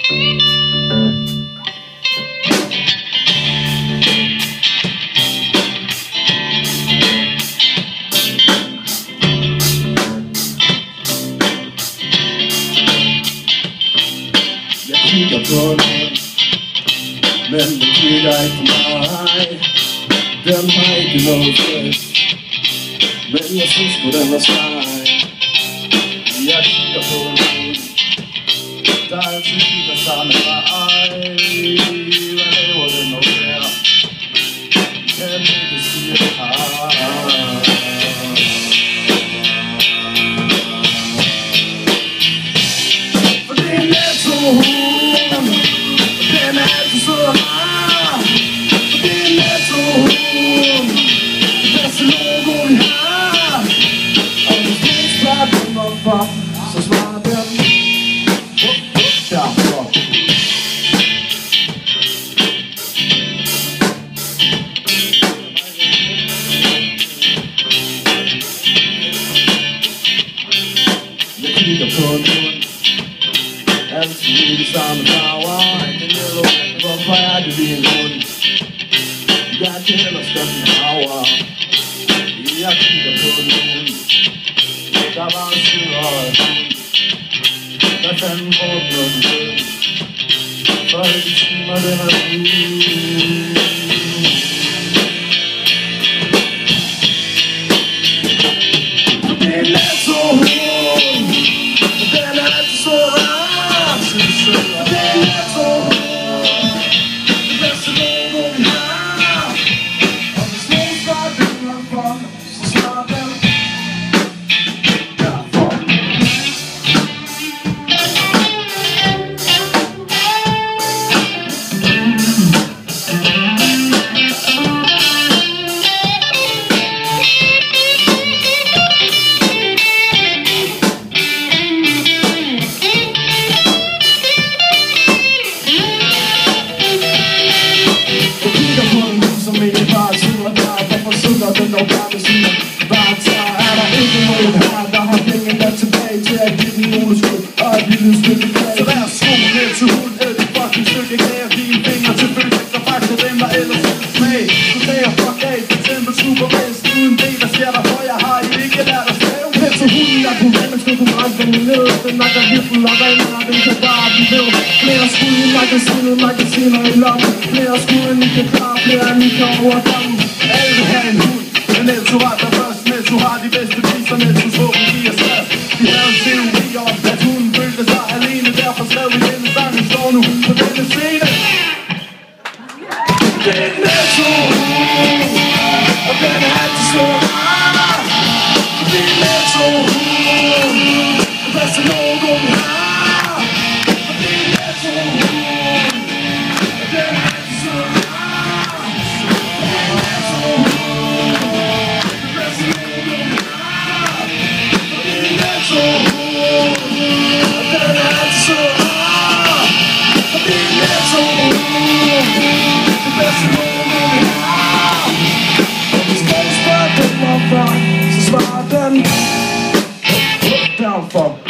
kigger på den, men den kigger ikke på mig. Den har ikke noget fest, men jeg synes på den er sej. Jeg kigger på den, der altid kigger samme vej. Hvad laver den nu der? Kan ikke sige hej. For det er Netto, den er altid så rar. For det er Netto, det bedste logo vi har. Og hvis du ikke spørger den hvorfor, så svarer den derfor. Jeg kigger på den, altid i de samme farver. Den yellow, hvorfor er det lige en hund? Jeg kan ellers godt lide farver. Jeg kigger på den, der var en syd og en hund. Hvad fanden får den noget den? For de timer den er ude. For det er Netto hund, den er altid så rar. Det er Netto hund, det bedste logo vi har. Og hvis nogen svarer den hvorfor, så svarer den derfor. Den når gamle siger, bare tager, er der ikke nogen her, der har penge der tilbage til at give den nogle skud og et lille stykke kage. Så vær sko ned til hund, æd det fucking stykke kage, dine fingre til følelse, der faktisk dem der ellers ikke smag. Du tager fuck af, for eksempel supervæst, uden det, hvad sker der for, jeg har ikke lært at stave. Ned til hunden, jeg kunne vende, skal du brænde den ned, den nakker virkelig og regner, den kan bare blive ved. Flere skud i magasiner i lommen, flere skud end I kan klare, flere end I kan overkomme. Alle vil have en hund. Netto var der først, Netto har de bedste priser, Nettos våben giver stress. De havde en teori om, at hunden følte sig alene, derfor skrev vi denne sang, den står nu på denne scene. Det er Netto, og den er altid så rar. Det er Netto, det bedste logo vi har. Det er Netto, og den er altid så rar. So smart, then, down for